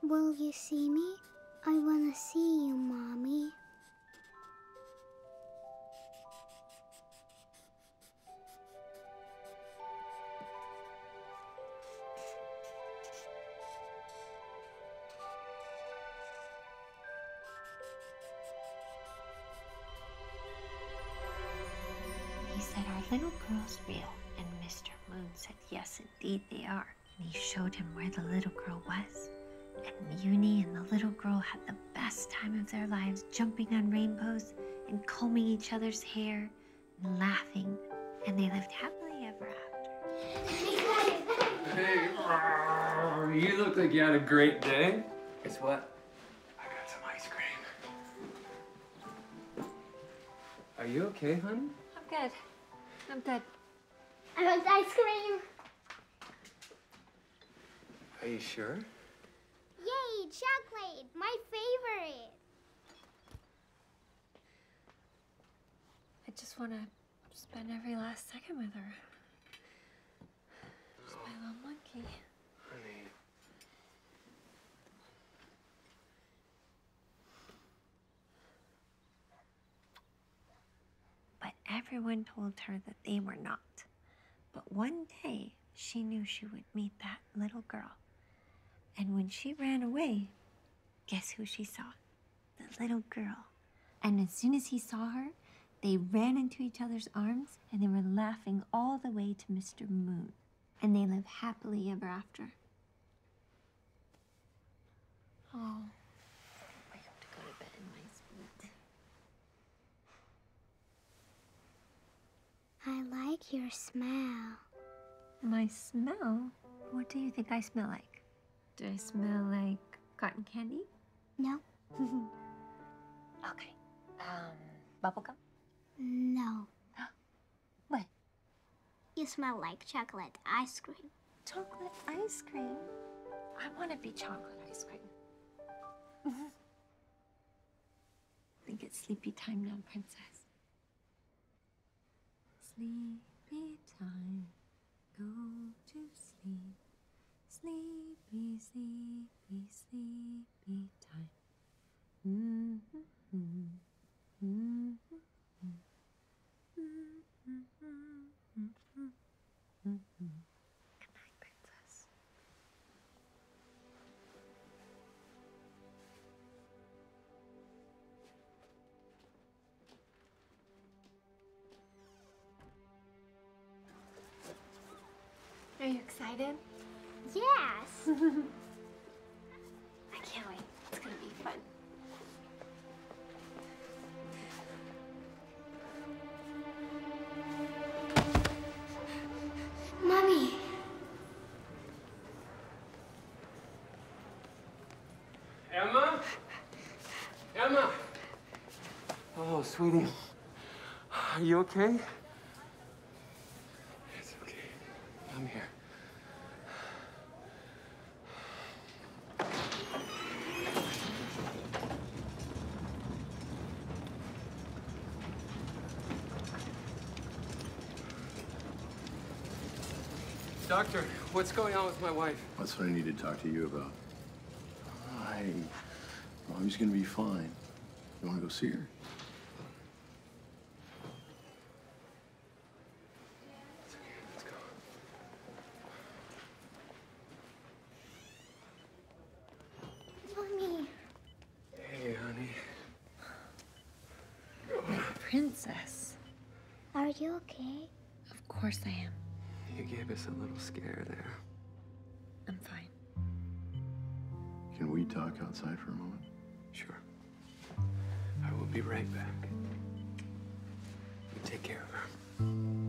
Will you see me? I wanna see you, Mommy. He said, "Are little girls real?" And Mr. Moon said, "Yes, indeed they are." And he showed him where the little girl was. And Uni and the little girl had the best time of their lives, jumping on rainbows and combing each other's hair and laughing. And they lived happily ever after. Hey, you look like you had a great day. Guess what? I got some ice cream. Are you okay, honey? I'm good. I'm good. I want ice cream. Are you sure? Yay, chocolate, my favorite. I just want to spend every last second with her. She's my little monkey. Honey. But everyone told her that they were not. But one day, she knew she would meet that little girl. And when she ran away, guess who she saw? The little girl. And as soon as he saw her, they ran into each other's arms and they were laughing all the way to Mr. Moon. And they lived happily ever after. Oh, I have to go to bed, my sweet. I like your smell. My smell? What do you think I smell like? Do I smell like cotton candy? No. Okay. Bubblegum? No. What? You smell like chocolate ice cream. Chocolate ice cream? I want to be chocolate ice cream. I think it's sleepy time now, princess. Sleepy time. Go to sleep. Sleepy, sleepy, sleepy time. Good night, princess. Are you excited? Yes. I can't wait. It's gonna be fun. Mommy. Emma? Emma! Oh, sweetie. Are you okay? It's okay. I'm here. Doctor, what's going on with my wife? That's what I need to talk to you about. Mommy's gonna be fine. You wanna go see her? Let's go. Mommy. Hey, honey. My princess. Are you okay? Of course I am. You gave us a little scare there. I'm fine. Can we talk outside for a moment? Sure. I will be right back. You take care of her.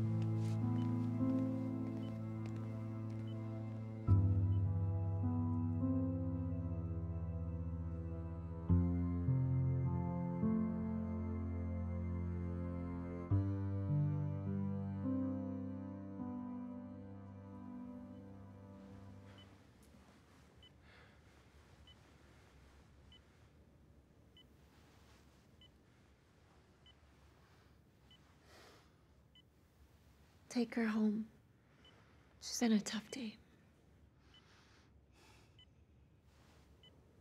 Take her home. She's had a tough day.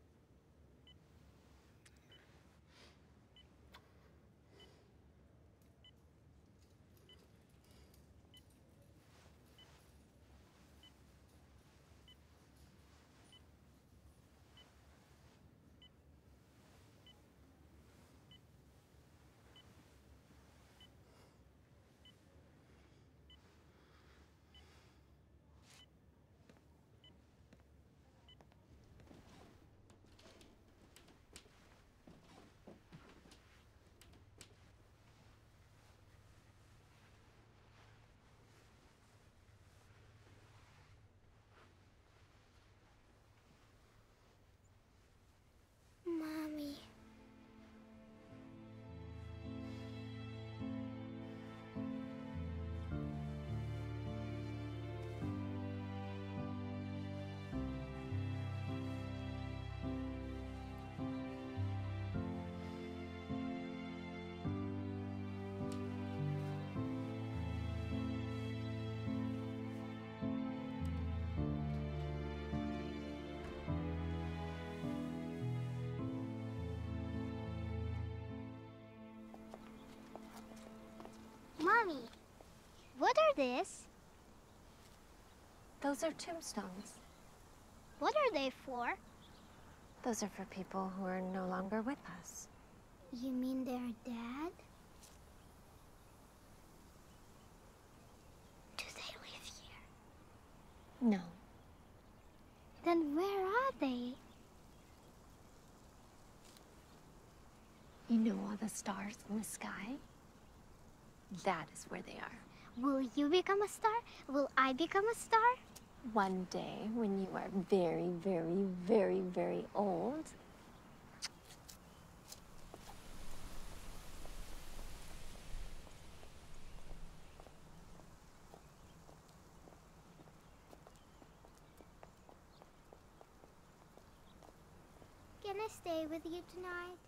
Mommy, what are these? Those are tombstones. What are they for? Those are for people who are no longer with us. You mean they're dead? Do they live here? No. Then where are they? You know all the stars in the sky? That is where they are. Will you become a star? Will I become a star? One day, when you are very, very, very, very old, Can I stay with you tonight?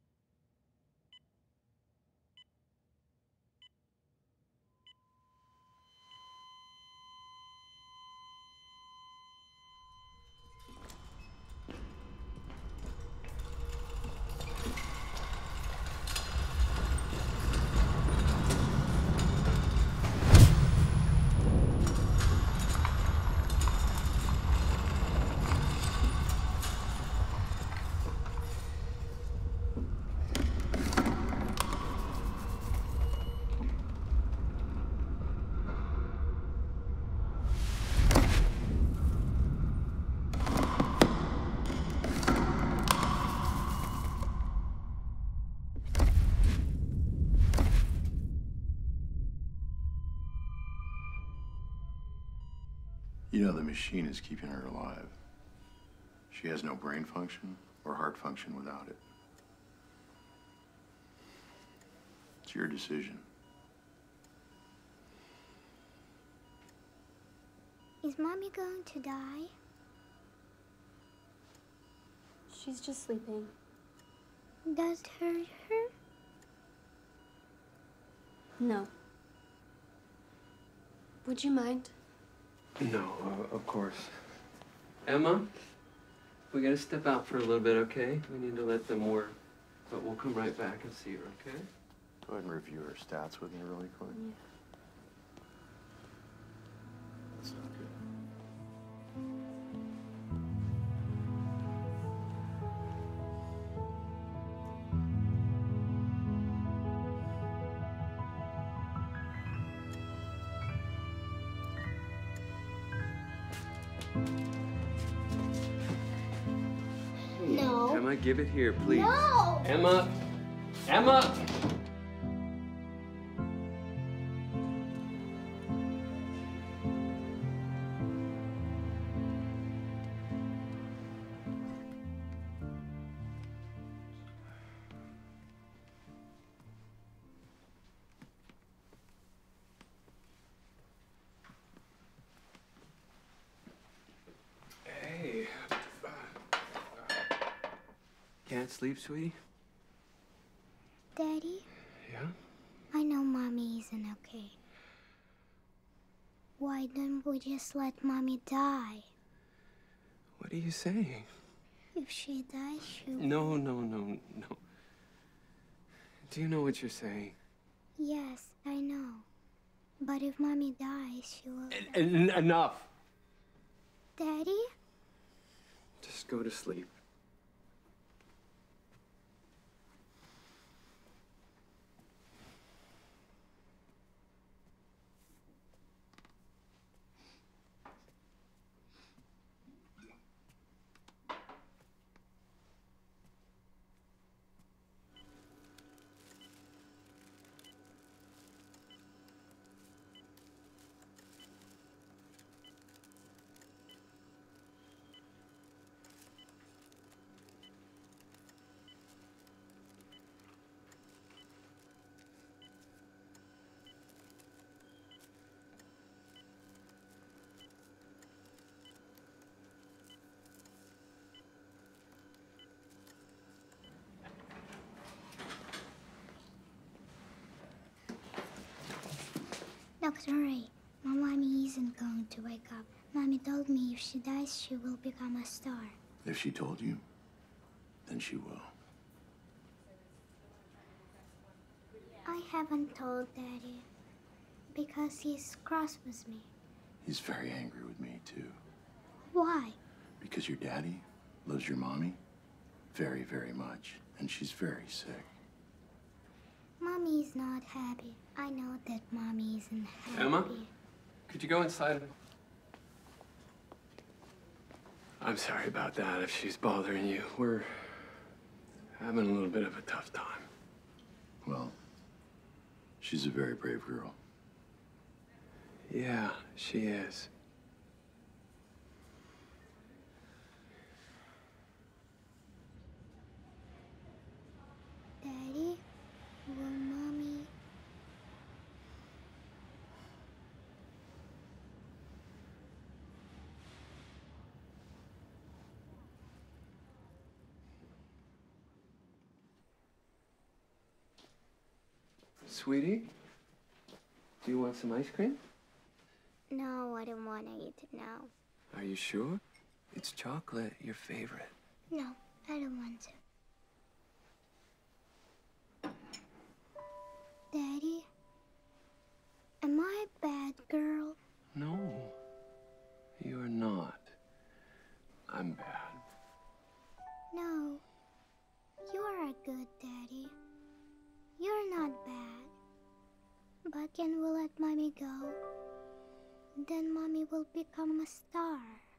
You know the machine is keeping her alive. She has no brain function or heart function without it. It's your decision. Is Mommy going to die? She's just sleeping. Does it hurt her? No. Would you mind? No, of course. Emma, we gotta step out for a little bit, okay? We need to let them work. But we'll come right back and see her, okay? Go ahead and review her stats with me really quick. Yeah. That's not good. No. Emma, give it here, please. No! Emma! Emma! Hey. Can't sleep, sweetie? Daddy, Yeah? I know Mommy isn't okay. Why don't we just let Mommy die? What are you saying? If she dies, she will... No, no, no, no. Do you know what you're saying? Yes, I know. But if Mommy dies, she will... Enough! Daddy? Just go to sleep. Dr. Ray, my Mommy isn't going to wake up. Mommy told me if she dies, she will become a star. If she told you, then she will. I haven't told Daddy. Because he's cross with me. He's very angry with me, too. Why? Because your daddy loves your mommy very, very much, and she's very sick. Mommy's not happy. I know that Mommy isn't happy. Emma? Could you go inside? I'm sorry about that if she's bothering you. We're having a little bit of a tough time. Well, she's a very brave girl. Yeah, she is. Daddy, will Mommy... Sweetie, do you want some ice cream? No, I don't want to eat it now. Are you sure? It's chocolate, your favorite. No, I don't want to. Daddy, am I a bad girl? No, you're not. I'm bad. No, you're a good daddy. You're not bad. But can we let Mommy go? Then Mommy will become a star.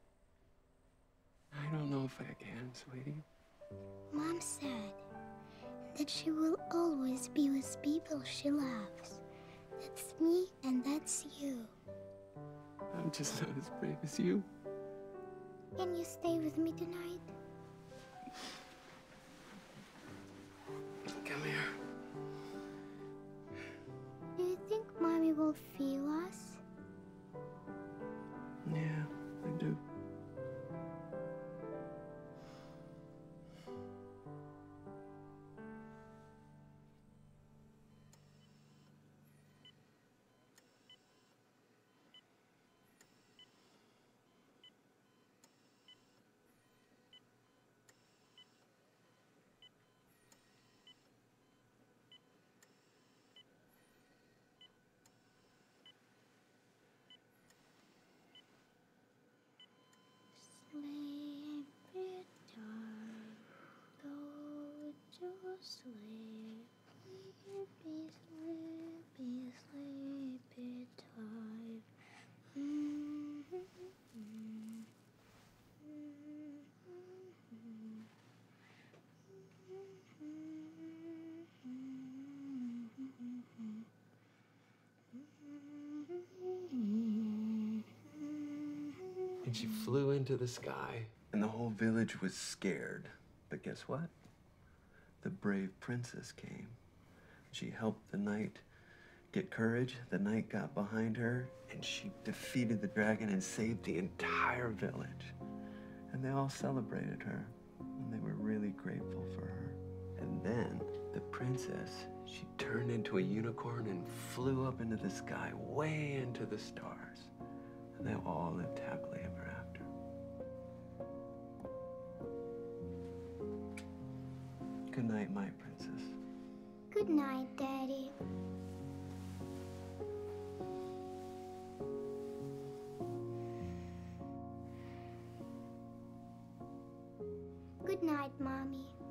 I don't know if I can, sweetie. Mom said that she will always be with people she loves. That's me and that's you. I'm just not as brave as you. Can you stay with me tonight? Come here. Do you think Mommy will feel us? Yeah, I do. Sleepy time, go to sleep. Sleepy, sleepy, sleepy time. And she flew into the sky, and the whole village was scared. But guess what? The brave princess came. She helped the knight get courage. The knight got behind her, and she defeated the dragon and saved the entire village. And they all celebrated her, and they were really grateful for her. And then the princess, she turned into a unicorn and flew up into the sky, way into the stars. And they all lived happily ever after. Good night, my princess. Good night, Daddy. Good night, Mommy.